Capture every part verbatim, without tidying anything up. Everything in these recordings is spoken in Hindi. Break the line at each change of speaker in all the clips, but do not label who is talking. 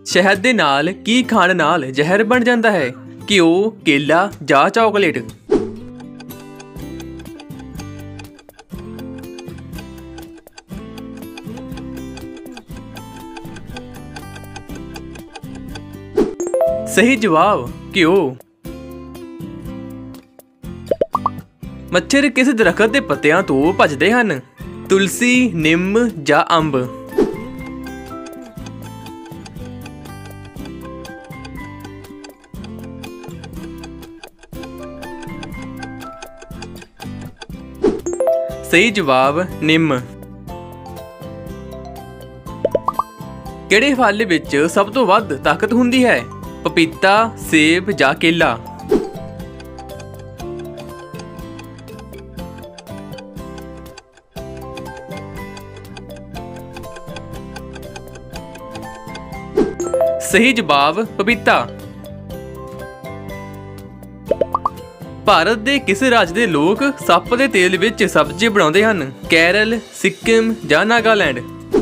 शहद दे नाल की खाण नाल जहर बन जाता है? घिओ, केला जां चॉकलेट? सही जवाब घिओ। मच्छर किस दरखत के पत्तियां तो भजदे हन? तुलसी, निम जां अंब? सही जवाब निम। किहड़े फल विच सब तो वध ताकत हुंदी है? पपीता, सेब जां केला? सही जवाब पपीता। भारत दे किस राज्य दे लोग सप्प दे तेल विच सब्जी बनाउंदे हन? केरल, सिक्किम जां नागालैंड?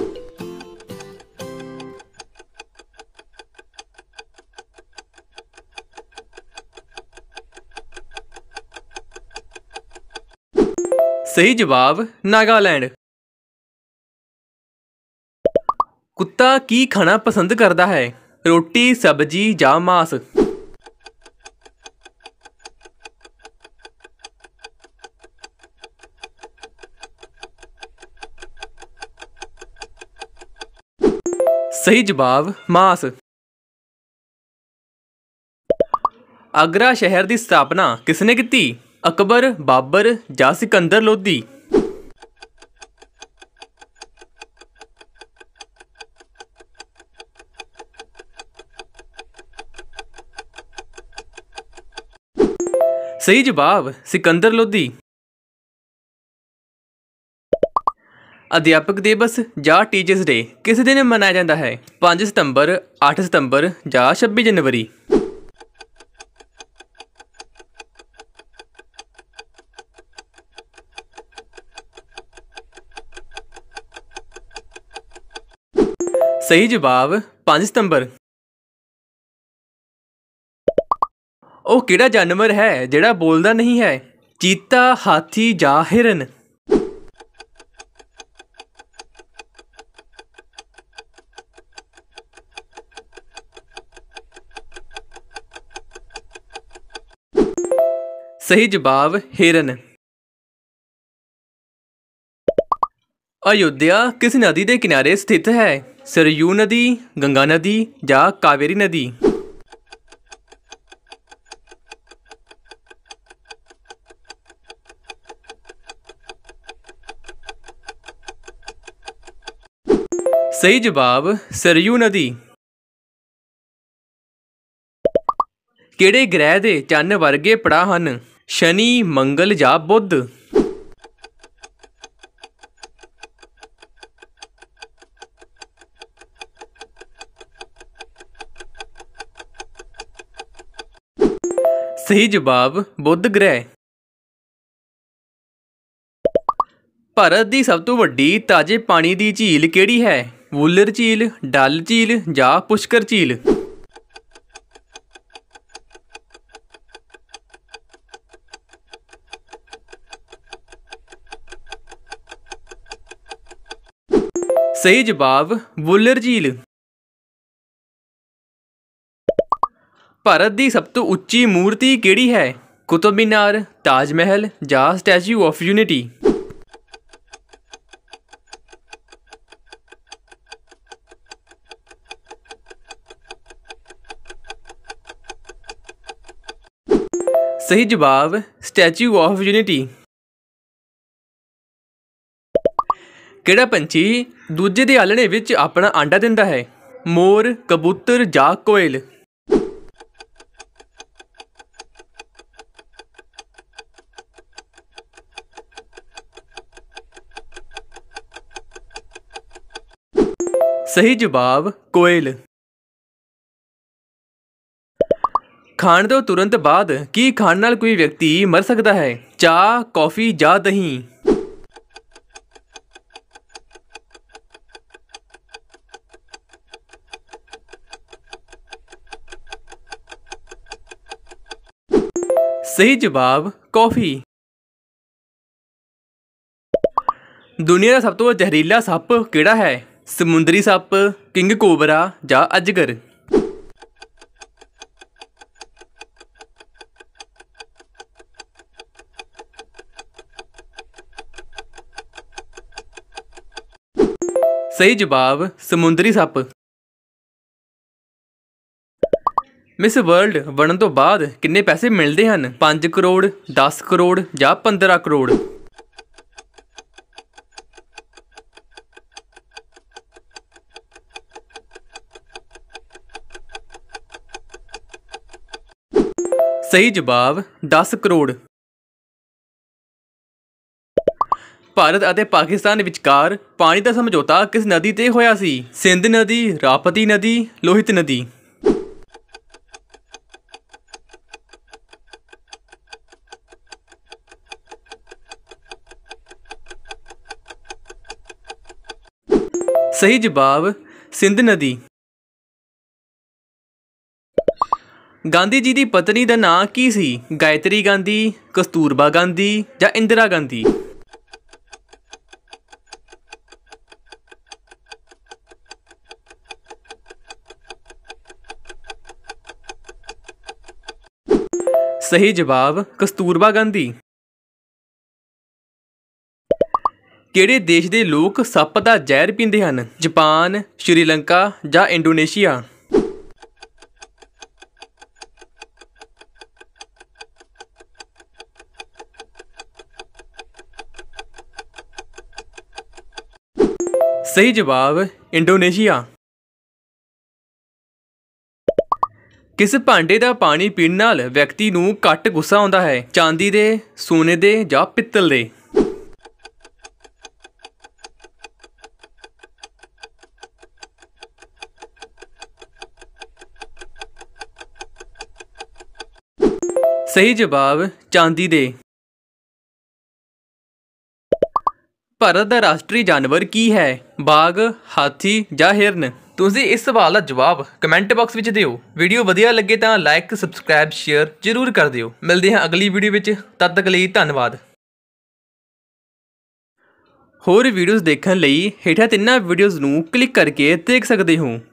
सही जवाब नागालैंड। कुत्ता की खाना पसंद करता है? रोटी, सब्जी जां मांस? सही जवाब मांस। आगरा शहर की स्थापना किसने की? अकबर, बाबर जां सिकंदर लोधी? सही जवाब सिकंदर लोधी। अध्यापक दिवस जां टीचर्स डे किस दिन मनाया जाता है? पाँच सितंबर, अठ सितंबर जां छब्बी जनवरी? सही जवाब पाँच सितंबर। ਉਹ ਕਿਹੜਾ जानवर है ਜਿਹੜਾ बोलता नहीं है? चीता, हाथी जां हिरन? सही जवाब हिरन। अयोध्या किस नदी के किनारे स्थित है? सरयू नदी, गंगा नदी जां कावेरी नदी? सही जवाब सरयू नदी। किहड़े ग्रह दे चंद वर्गे पड़ाव हन? शनि, मंगल जां बुध? सही जवाब बुध ग्रह। भारत की सब तो वड्डी ताजे पानी की झील किहड़ी है? वुलर झील, डल झील जां पुष्कर झील? सही जवाब वुलर झील। भारत की सब तो उच्ची मूर्ति किहड़ी है? कुतुब मीनार, ताजमहल जां स्टैचू ऑफ यूनिटी? सही जवाब स्टैचू ऑफ यूनिटी। किहड़ा पंछी दूजे दे आलणे विच अपना आंडा दिंदा है? मोर, कबूतर जां कोयल? सही जवाब कोयल। खाण तो तुरंत बाद की खाण नाल कोई व्यक्ति मर सकता है? चाह, कॉफी जां दही? ਸਹੀ ਜਵਾਬ ਕੌਫੀ। ਦੁਨੀਆ ਦਾ ਸਭ ਤੋਂ ਜ਼ਹਿਰੀਲਾ ਸੱਪ ਕਿਹੜਾ ਹੈ? ਸਮੁੰਦਰੀ ਸੱਪ, ਕਿੰਗ ਕੋਬਰਾ ਜਾਂ ਅਜਗਰ? ਸਹੀ ਜਵਾਬ ਸਮੁੰਦਰੀ ਸੱਪ। ਮਿਸ ਵਰਲਡ ਬਣਨ ਤੋਂ ਬਾਅਦ ਕਿੰਨੇ ਪੈਸੇ ਮਿਲਦੇ ਹਨ? ਪੰਜ ਕਰੋੜ, ਦਸ ਕਰੋੜ ਜਾਂ ਪੰਦਰਾਂ ਕਰੋੜ? ਸਹੀ ਜਵਾਬ ਦਸ ਕਰੋੜ। ਭਾਰਤ ਅਤੇ ਪਾਕਿਸਤਾਨ ਵਿਚਕਾਰ ਪਾਣੀ ਦਾ ਸਮਝੌਤਾ ਕਿਸ ਨਦੀ ਤੇ ਹੋਇਆ ਸੀ? ਸਿੰਧ ਨਦੀ, ਰਾਪਤੀ ਨਦੀ, ਲੋਹਿਤ ਨਦੀ? ਸਹੀ ਜਵਾਬ ਸਿੰਧ ਨਦੀ। ਗਾਂਧੀ ਜੀ ਦੀ ਪਤਨੀ ਦਾ ਨਾਂ ਕੀ ਸੀ? ਗਾਇਤਰੀ ਗਾਂਧੀ, ਕਸਤੂਰਬਾ ਗਾਂਧੀ ਜਾਂ ਇੰਦਰਾ ਗਾਂਧੀ? ਸਹੀ ਜਵਾਬ ਕਸਤੂਰਬਾ ਗਾਂਧੀ। ਕਿਹੜੇ ਦੇਸ਼ ਦੇ ਲੋਕ ਸੱਪ ਦਾ ਜ਼ਹਿਰ ਪੀਂਦੇ ਹਨ? ਜਾਪਾਨ, ਸ਼੍ਰੀਲੰਕਾ ਜਾਂ ਇੰਡੋਨੇਸ਼ੀਆ? ਸਹੀ ਜਵਾਬ ਇੰਡੋਨੇਸ਼ੀਆ। ਕਿਸ ਭਾਂਡੇ ਦਾ ਪਾਣੀ ਪੀਣ ਨਾਲ ਵਿਅਕਤੀ ਨੂੰ ਘੱਟ ਗੁੱਸਾ ਆਉਂਦਾ ਹੈ? ਚਾਂਦੀ ਦੇ, ਸੋਨੇ ਦੇ ਜਾਂ ਪਿੱਤਲ ਦੇ? ਸਹੀ ਜਵਾਬ ਚਾਂਦੀ ਦੇ। ਭਾਰਤ ਦਾ ਰਾਸ਼ਟਰੀ ਜਾਨਵਰ ਕੀ ਹੈ? ਬਾਘ, ਹਾਥੀ ਜਾਂ ਹਿਰਨ? ਤੁਸੀਂ ਇਸ ਸਵਾਲ ਦਾ ਜਵਾਬ ਕਮੈਂਟ ਬਾਕਸ ਵਿੱਚ ਦਿਓ। ਵੀਡੀਓ ਵਧੀਆ ਲੱਗੇ ਤਾਂ ਲਾਈਕ, ਸਬਸਕ੍ਰਾਈਬ, ਸ਼ੇਅਰ ਜ਼ਰੂਰ ਕਰ ਦਿਓ। ਮਿਲਦੇ ਹਾਂ ਅਗਲੀ ਵੀਡੀਓ ਵਿੱਚ, ਤਦ ਤੱਕ ਲਈ ਧੰਨਵਾਦ। ਹੋਰ ਵੀਡੀਓਜ਼ ਦੇਖਣ ਲਈ ਹੇਠਾਂ ਤਿੰਨਾਂ ਵੀਡੀਓਜ਼ ਨੂੰ ਕਲਿੱਕ ਕਰਕੇ ਦੇਖ ਸਕਦੇ ਹੋ।